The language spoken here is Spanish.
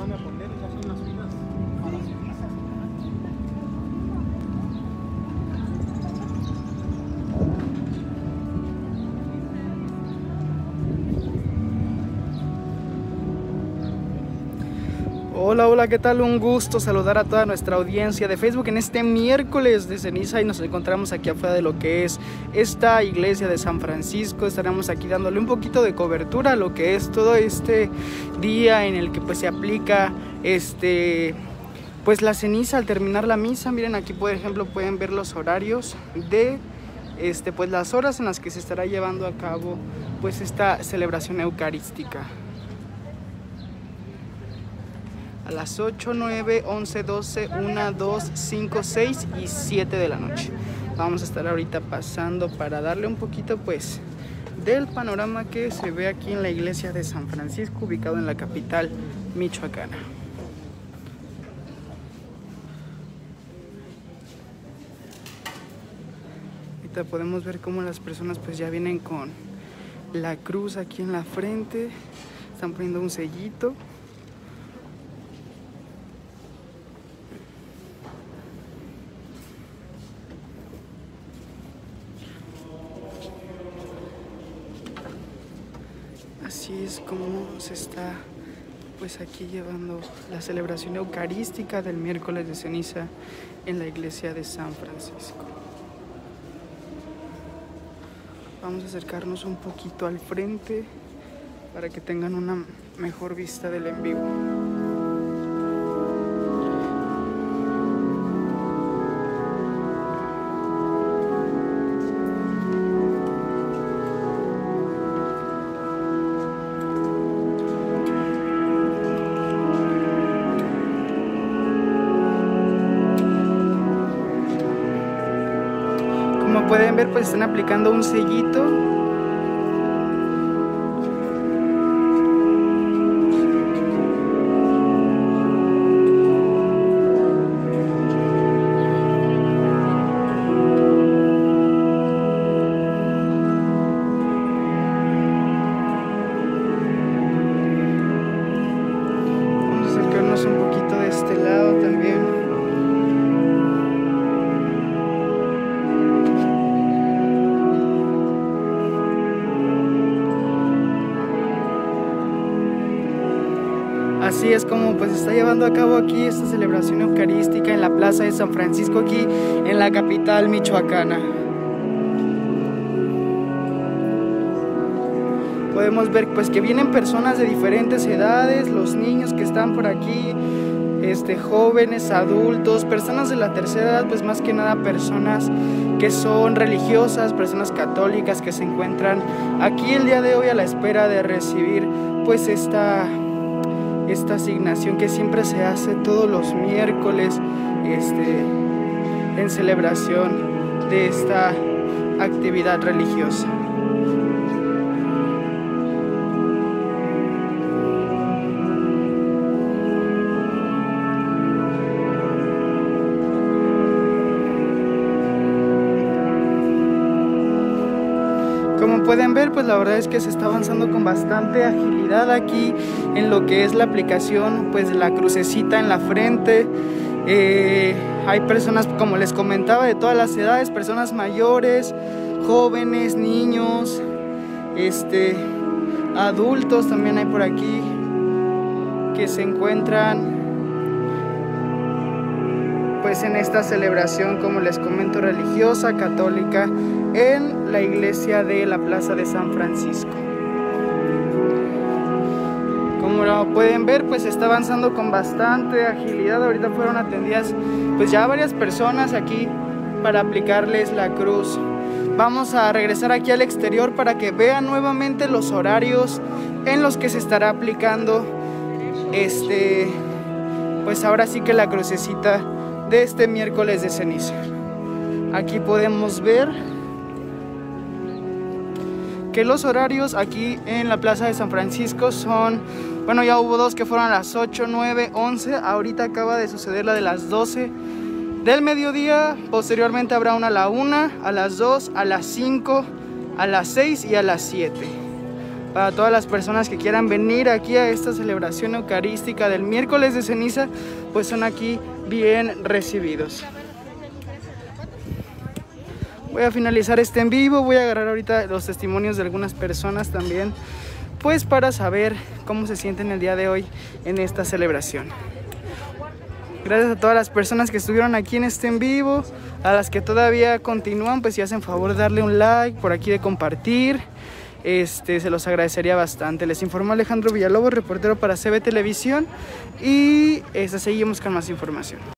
van a poner, esas son las filas para ceniza. Hola, hola, ¿qué tal? Un gusto saludar a toda nuestra audiencia de Facebook en este miércoles de ceniza y nos encontramos aquí afuera de lo que es esta iglesia de San Francisco. Estaremos aquí dándole un poquito de cobertura a lo que es todo este día en el que pues se aplica pues la ceniza al terminar la misa. Miren, aquí por ejemplo pueden ver los horarios de pues las horas en las que se estará llevando a cabo pues esta celebración eucarística. A las 8, 9, 11, 12, 1, 2, 5, 6 y 7 de la noche. Vamos a estar ahorita pasando para darle un poquito pues del panorama que se ve aquí en la iglesia de San Francisco, ubicado en la capital michoacana. Ahorita podemos ver cómo las personas pues ya vienen con la cruz aquí en la frente, están poniendo un sellito. Así es como se está pues aquí llevando la celebración eucarística del miércoles de ceniza en la iglesia de San Francisco. Vamos a acercarnos un poquito al frente para que tengan una mejor vista del en vivo. Como pueden ver, pues están aplicando un sellito. Vamos a acercarnos un poquito de este lado también. Así es como pues se está llevando a cabo aquí esta celebración eucarística en la plaza de San Francisco, aquí en la capital michoacana. Podemos ver pues que vienen personas de diferentes edades, los niños que están por aquí, jóvenes, adultos, personas de la tercera edad, pues más que nada personas que son religiosas, personas católicas que se encuentran aquí el día de hoy a la espera de recibir pues esta asignación que siempre se hace todos los miércoles en celebración de esta actividad religiosa. Como pueden ver, pues la verdad es que se está avanzando con bastante agilidad aquí en lo que es la aplicación pues de la crucecita en la frente. Hay personas, como les comentaba, de todas las edades, personas mayores, jóvenes, niños, adultos también hay por aquí que se encuentran pues en esta celebración, como les comento, religiosa, católica, en la iglesia de la plaza de San Francisco. Como lo pueden ver, pues se está avanzando con bastante agilidad. Ahorita fueron atendidas pues ya varias personas aquí para aplicarles la cruz. Vamos a regresar aquí al exterior para que vean nuevamente los horarios en los que se estará aplicando pues ahora sí que la crucecita de este miércoles de ceniza. Aquí podemos ver que los horarios aquí en la plaza de San Francisco son, bueno, ya hubo dos que fueron a las 8, 9, 11, ahorita acaba de suceder la de las 12 del mediodía, posteriormente habrá una a la 1, a las 2, a las 5, a las 6 y a las 7. para todas las personas que quieran venir aquí a esta celebración eucarística del miércoles de ceniza, pues son aquí bien recibidos. Voy a finalizar este en vivo, voy a agarrar ahorita los testimonios de algunas personas también, pues para saber cómo se sienten el día de hoy en esta celebración. Gracias a todas las personas que estuvieron aquí en este en vivo, a las que todavía continúan, pues si hacen favor de darle un like, por aquí de compartir, se los agradecería bastante. Les informó Alejandro Villalobos, reportero para CB Televisión, y seguimos con más información.